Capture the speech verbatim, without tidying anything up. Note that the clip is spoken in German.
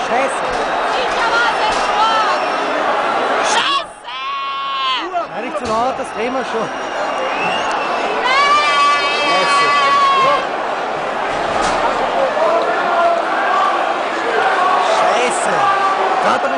Scheiße! Sicher war es ein Tor! Scheiße! Nein, nicht zu laut, das drehen wir schon. Scheiße! Scheiße!